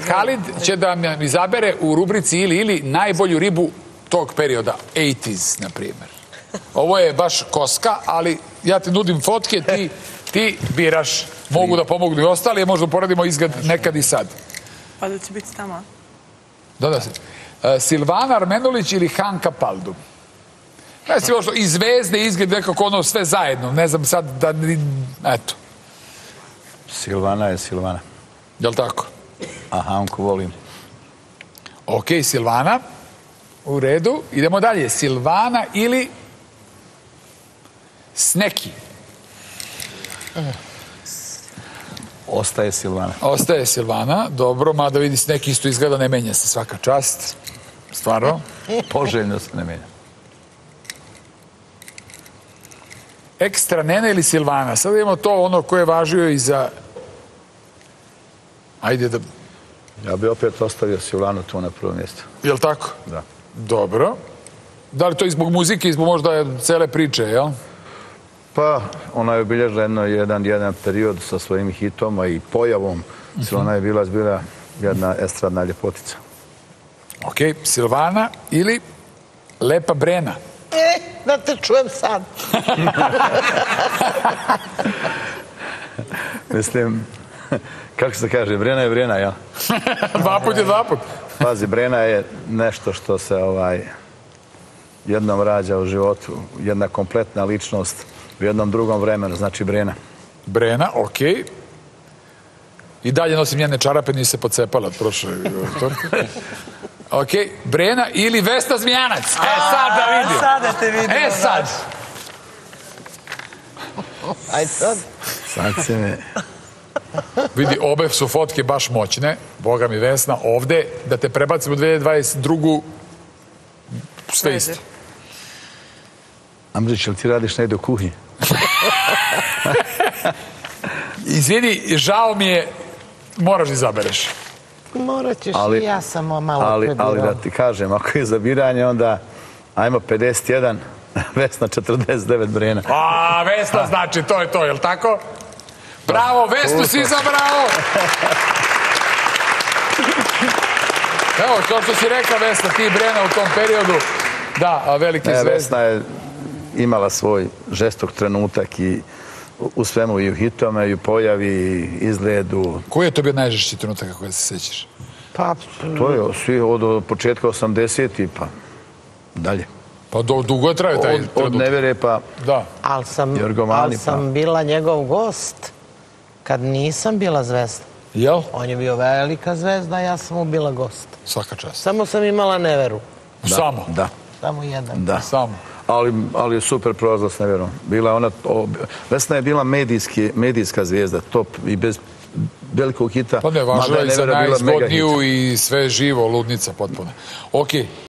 Halid će da mi izabere u rubrici ili najbolju ribu tog perioda, 80s, na primjer. Ovo je baš koska, ali ja ti nudim fotke, ti biraš. Mogu da pomognu i ostali, možda poradimo izgled nekad i sad. Pa da će biti tamo. Da se. Silvana Armenulić ili Hanka Paldu? Znači, i zvezde izgled nekako ono sve zajedno. Ne znam sad da... Eto. Silvana je Silvana. Jel' tako? A Hanku volim. Ok, Silvana. U redu. Idemo dalje. Silvana ili Sneki? Ostaje Silvana. Ostaje Silvana. Dobro, mada vidi Sneki isto izgleda, ne menja se, svaka čast. Stvarno. Poželjno se ne menja. Ekstra Nena ili Silvana? Sad imamo to ono koje je važio i za... Ajde da... Ja bi opet ostavio Silvanu tu na prvo mjesto. Jel' tako? Da. Dobro. Da li to i zbog muzike i zbog možda cele priče, jel? Pa, ona je obilježila jedan period sa svojim hitom i pojavom. Silvana je bila jedna estradna ljepotica. Ok, Silvana ili Lepa Brena? Da te čujem sad. Mislim, kako se kaže, Brena je Brena, jel? Dva put je dva put. Pazi, Brena je nešto što se jednom rađa u životu, jedna kompletna ličnost u jednom drugom vremenu, znači Brena. Brena, ok. I dalje nosim njene čarape, nije se pocepala od prošle torke. Ok, Brena ili Vesna Zmijanac? Sad da vidim. Sada te vidim. Sad. Aj sad. Sad se me... Vidi, obe su fotke baš moćne. Boga mi Vesna, ovde, da te prebacimo u 2022. Sve isto. Ambrić, jel ti radiš negdje u kuhinji? Izvini, žao mi je, moraš da izabereš. Morat ćeš i ja sam malo prebirao. Ali da ti kažem, ako je za biranje, onda ajmo 51, Vesna 49, Brena. A, Vesna znači, to je to, jel' tako? Bravo, Vesnu si izabrao! Evo, to što si rekla, Vesna, ti i Brena u tom periodu, da, velike zvezde. Vesna je imala svoj žestok trenutak i u svemu, i u hitome, i u pojavi, i izgledu. Koji je to bio najžešći trenutak kako da se sećaš? Pa... To je svi od početka 80-ih pa dalje. Pa dugo je trajao taj trenutak. Od Nevere pa... Da. Ali sam bila njegov gost kad nisam bila zvezda. Jel? On je bio velika zvezda, a ja sam mu bila gost. Svaka čast. Samo sam imala Neveru. Samo? Da. Samo jedan. Da. Samo. Ali je super prolazila s Neverom. Vesna je bila medijska zvijezda, top i bez velikog hita. Pa ne, važno je i za najzgodniju i sve živo, ludnica potpuno. Okej.